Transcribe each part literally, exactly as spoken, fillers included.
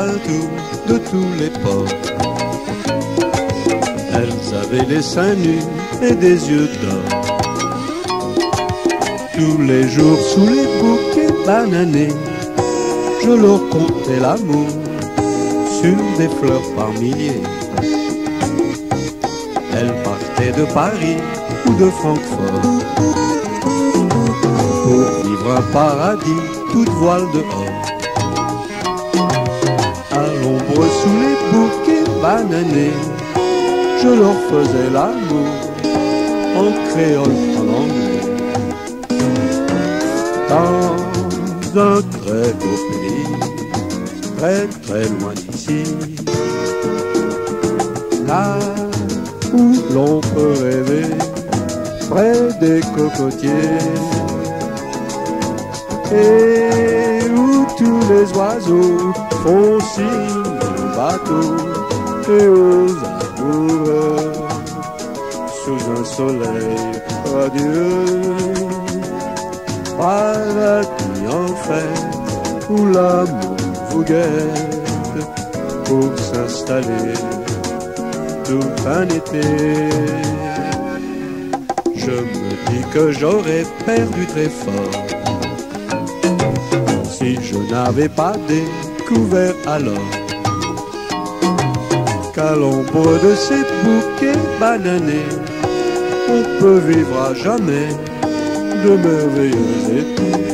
partout, de tous les ports. Elles avaient les seins nus et des yeux d'or. Tous les jours sous les bouquets bananés, je leur contais l'amour sur des fleurs par milliers. Elles partaient de Paris ou de Francfort pour vivre un paradis, toute voile dehors. À l'ombre sous les bouquets bananés, je leur faisais l'amour en créole, en anglais. Dans un très beau pays, très très loin d'ici, là où l'on peut rêver, près des cocotiers, et où tous les oiseaux font signe aux bateaux et aux amoureux, sous un soleil radieux, paradis en fait, où l'amour vous guette pour s'installer tout un été. Je me dis que j'aurais perdu très fort si je n'avais pas découvert alors qu'à l'ombre de ces bouquets bananés, on peut vivre à jamais de merveilleux étés.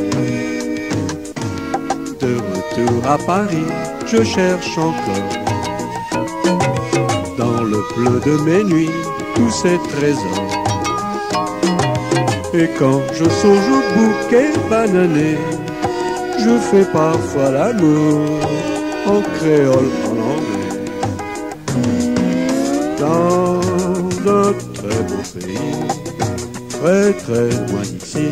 De retour à Paris, je cherche encore dans le bleu de mes nuits tous ces trésors. Et quand je songe au bouquet banané, je fais parfois l'amour en créole, en anglais. Dans un très beau pays, très très loin d'ici,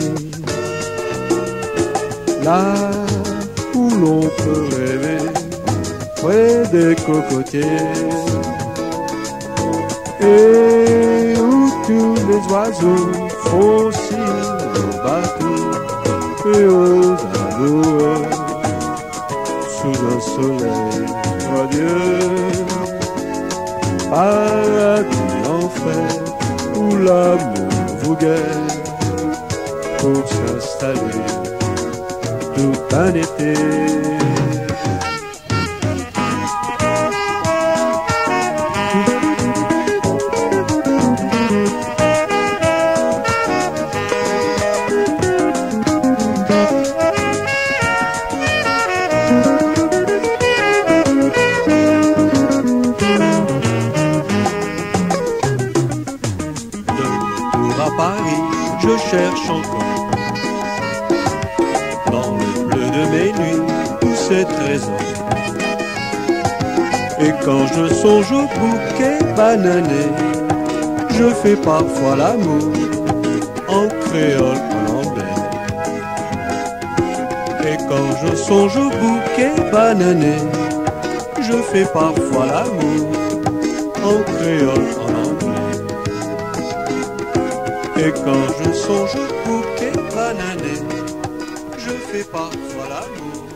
là où l'on peut rêver, près des cocotiers, et où tous les oiseaux font signe aux bateaux et aux amoureux, sous un soleil radieux, paradis en fait, où l'amour vous guette pour s'installer tout un été. À Paris, je cherche encore dans le bleu de mes nuits tous ces trésors. Et quand je songe au bouquet banané, je fais parfois l'amour en créole, en anglais. Et quand je songe au bouquet banané, je fais parfois l'amour en créole, en anglais. Et quand je songe au bouquet banané, je fais parfois l'amour